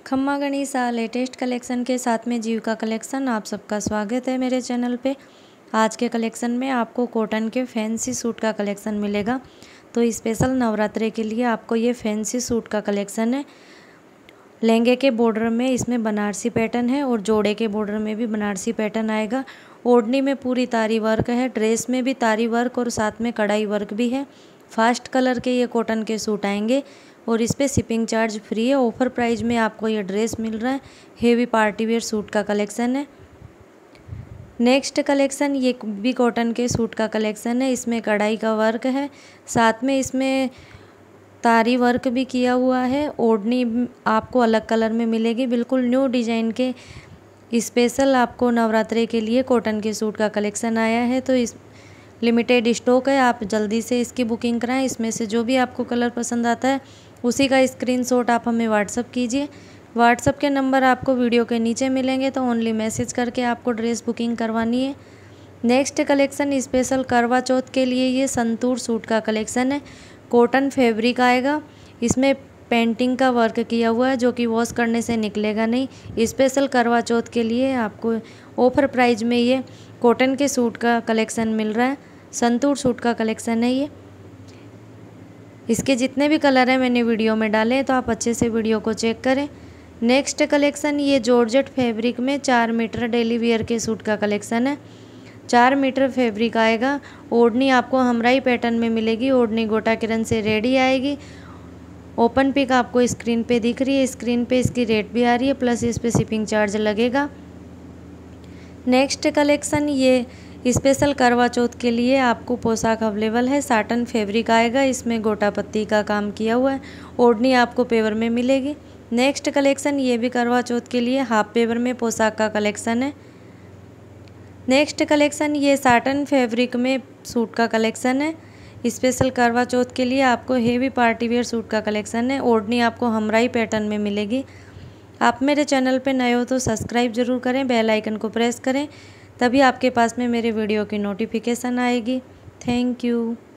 खम्मा गणिसा latest collection के साथ में जीविका कलेक्शन आप सबका स्वागत है मेरे चैनल पे। आज के कलेक्शन में आपको कॉटन के फैंसी सूट का कलेक्शन मिलेगा। तो स्पेशल नवरात्रि के लिए आपको ये फैंसी सूट का कलेक्शन है। लहंगे के बॉर्डर में इसमें बनारसी पैटर्न है और जोड़े के बॉर्डर में भी बनारसी पैटर्न आएगा। ओढ़नी में पूरी तारी वर्क है, ड्रेस में भी तारी वर्क और साथ में कढ़ाई वर्क भी है। फास्ट कलर के ये कॉटन के सूट आएंगे और इस पर शिपिंग चार्ज फ्री है। ऑफर प्राइस में आपको ये ड्रेस मिल रहा है। हेवी पार्टी वेयर सूट का कलेक्शन है। नेक्स्ट कलेक्शन ये भी कॉटन के सूट का कलेक्शन है। इसमें कढ़ाई का वर्क है, साथ में इसमें तारी वर्क भी किया हुआ है। ओढ़नी आपको अलग कलर में मिलेगी, बिल्कुल न्यू डिजाइन के स्पेशल आपको नवरात्रि के लिए कॉटन के सूट का कलेक्शन आया है। तो इस लिमिटेड स्टॉक है, आप जल्दी से इसकी बुकिंग कराएं। इसमें से जो भी आपको कलर पसंद आता है उसी का स्क्रीनशॉट आप हमें व्हाट्सअप कीजिए। व्हाट्सअप के नंबर आपको वीडियो के नीचे मिलेंगे, तो ओनली मैसेज करके आपको ड्रेस बुकिंग करवानी है। Next collection special Karva Chauth के लिए ये संतूर सूट का कलेक्शन है। कॉटन फैब्रिक आएगा, इसमें पेंटिंग का वर्क किया हुआ है जो कि वॉश करने से निकलेगा नहीं। स्पेशल करवा चौथ के लिए आपको ऑफर प्राइस में ये कॉटन के सूट का कलेक्शन मिल रहा है। संतूर सूट का कलेक्शन है ये। इसके जितने भी कलर हैं मैंने वीडियो में डाले हैं, तो आप अच्छे से वीडियो को चेक करें। नेक्स्ट कलेक्शन ये जॉर्जेट फैब्रिक में 4 मीटर डेली वियर के सूट का कलेक्शन है। 4 मीटर फैब्रिक आएगा। ओढ़नी आपको हमराई पैटर्न में मिलेगी। ओढ़नी गोटा किरण से रेडी आएगी। ओपन पिक आपको स्क्रीन पे दिख रही है, स्क्रीन पे इसकी रेट भी आ रही है, प्लस इस पे शिपिंग चार्ज लगेगा। नेक्स्ट कलेक्शन ये स्पेशल करवा चौथ के लिए आपको पोशाक अवेलेबल है। साटन फैब्रिक आएगा, इसमें गोटा पत्ती का काम किया हुआ है। ओढ़नी आपको पेवर में मिलेगी। नेक्स्ट कलेक्शन ये भी करवा चौथ के लिए हाफ पेवर में पोशाक का कलेक्शन है। नेक्स्ट कलेक्शन ये साटन फैब्रिक में सूट का कलेक्शन है। स्पेशल करवा चौथ के लिए आपको हेवी पार्टी वेयर सूट का कलेक्शन है। ओढ़नी आपको हमराई पैटर्न में मिलेगी। आप मेरे चैनल पे नए हो तो सब्सक्राइब जरूर करें, बेल आइकन को प्रेस करें, तभी आपके पास में मेरे वीडियो की नोटिफिकेशन आएगी। Thank you.